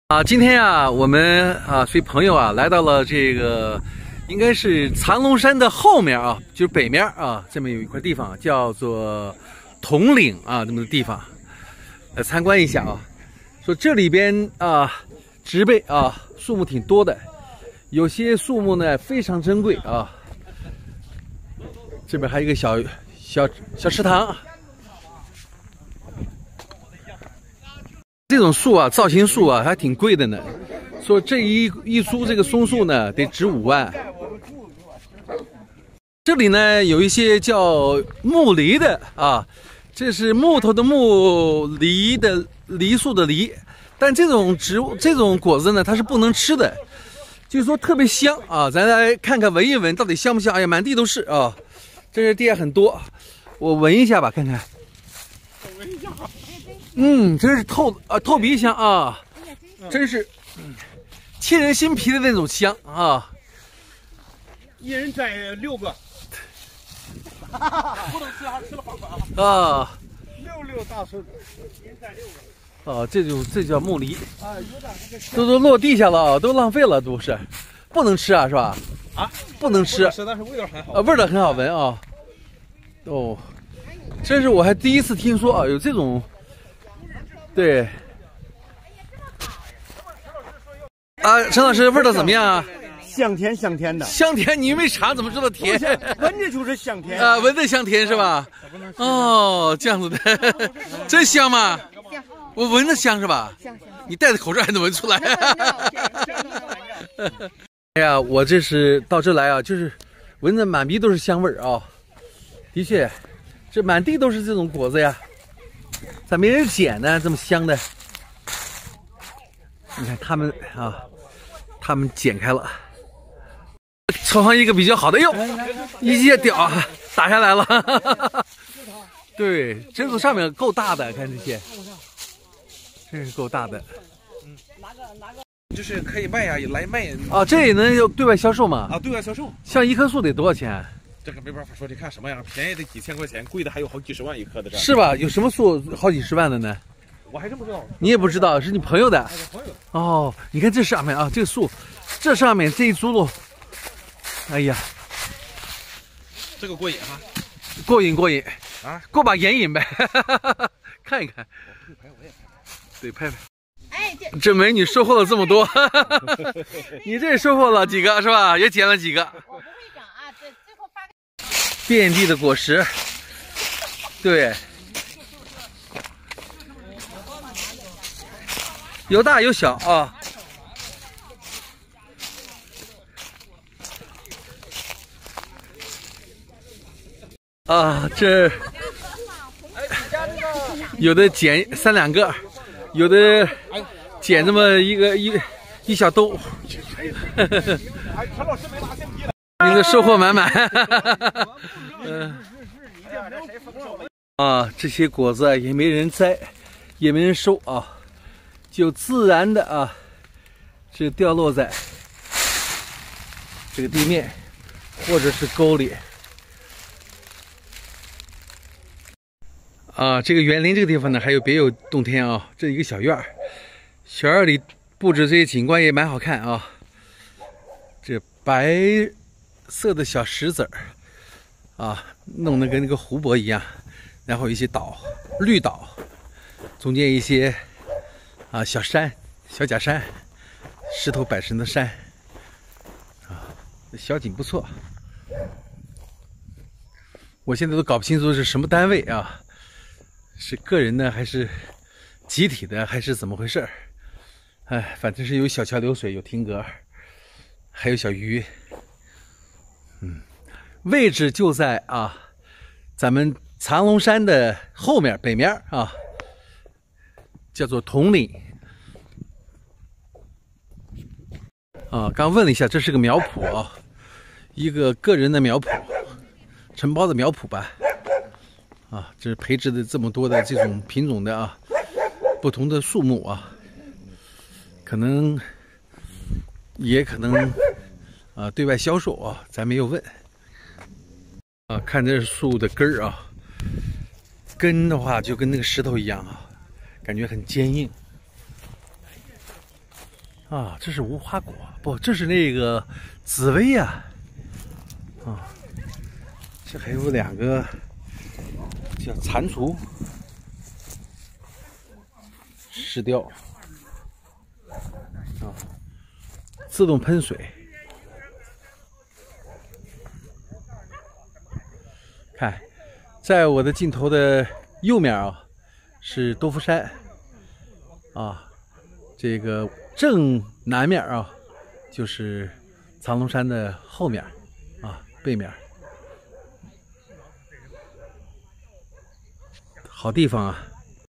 今天啊，我们随朋友来到了这个，应该是藏龙山的后面啊，就是北面啊，这么有一块地方叫做统岭啊，这么的地方，来参观一下啊。说这里边植被树木挺多的，有些树木呢非常珍贵啊。这边还有一个小池塘。 这种树造型树还挺贵的呢。说这一株这个松树呢，得值5万。这里呢有一些叫木梨的这是木头的木，梨的梨树的梨。但这种植物这种果子呢，它是不能吃的，就是说特别香咱来看看闻一闻，到底香不香？哎呀，满地都是这是地下很多，我闻一下吧，看看。闻一下。 真是透鼻香真是沁人心脾的那种香一人摘6个，不能吃还吃了8个66大顺，一人摘6个。 这叫木梨都落地下了都浪费了，都是不能吃是吧？不能吃， 但是味道很好味道很好闻真是我还第一次听说有这种。 对，陈老师，味道怎么样啊？ 香甜香甜的， 香甜，你没尝怎么知道甜？ 闻着就是香甜闻着香甜是吧？这样子的，真香吗？香，我闻着香是吧？香。你戴着口罩还能闻出来？哎呀，我这是到这来就是闻着满鼻都是香味儿的确，这满地都是这种果子呀。 咋没人捡呢？这么香的，你看他们他们剪开了，抽上一个比较好的，哟，一接屌打下来了，对，这个上面够大的，看这些，真是够大的。 就是可以卖呀，也来卖这也能对外销售吗？ 对外销售。 像一棵树得多少钱？ 这个没办法说，得看什么样，便宜的几千块钱，贵的还有好几十万一棵的， 是吧？有什么树好几十万的呢？ 我还真不知道。 你也不知道，是你朋友的？ 朋友。 你看这上面这个树，这上面这一株喽，哎呀， 这个过瘾过瘾过把眼瘾呗，看一看。对，拍拍。哎，这美女收获了这么多，你这收获了几个是吧？也捡了几个。 遍地的果实，对，有大有小这有的捡3、2个，有的捡这么一小兜。你的收获满满，这些果子也没人摘，也没人收就自然的这掉落在这个地面或者是沟里。这个园林这个地方呢，还有别有洞天这一个小院儿，小院里布置这些景观也蛮好看这白色的小石子儿弄得跟那个湖泊一样，然后一些绿岛，中间一些小山、小假山，石头摆成的山小景不错。我现在都搞不清楚是什么单位是个人的还是集体的还是怎么回事反正是有小桥流水，有亭阁，还有小鱼。位置就在咱们藏龙山的后面北面叫做统岭刚问了一下，这是个苗圃一个个人的苗圃，承包的苗圃吧这是培植的这么多的这种品种的不同的树木可能也可能对外销售咱没有问看这树的根儿根的话就跟那个石头一样感觉很坚硬。 啊，这是无花果，不，这是那个紫薇呀。啊，这还有2个叫蟾蜍、石雕啊，自动喷水。看，在我的镜头的右面啊，是多福山啊，这个正南面啊，就是藏龙山的后面啊，背面。好地方啊！